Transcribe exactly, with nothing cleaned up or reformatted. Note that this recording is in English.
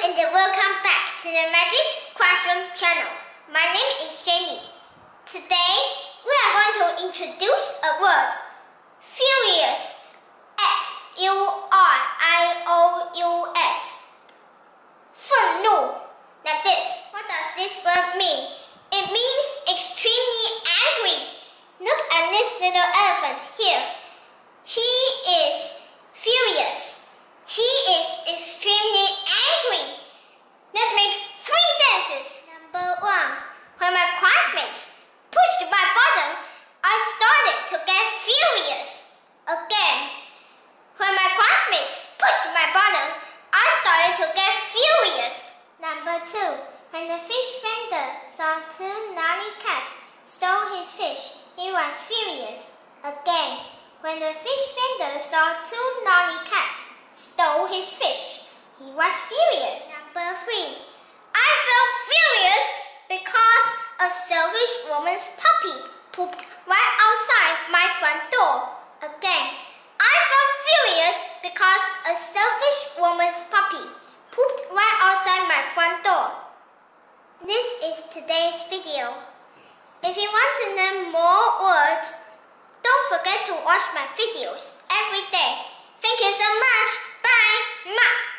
and welcome back to the Magic Classroom channel. My name is Jenny. Today we are going to introduce a word, furious. F U R I O U S. 愤怒, like this. What does this word mean? It means extremely angry. Look at this little elephant here. He is furious. He is extremely angry. Let's make three sentences. Number one, when my classmates pushed my button, I started to get furious. Again, when my classmates pushed my button, I started to get furious. Number two, when the fish vendor saw two naughty cats stole his fish, he was furious. Again, when the fish vendor saw two naughty cats stole his fish, he was furious. Number three, I felt furious because a selfish woman's puppy pooped right outside my front door. Again, I felt furious because a selfish woman's puppy pooped right outside my front door. This is today's video. If you want to learn more words, don't forget to watch my videos every day. Thank you so much. Bye. Mwah.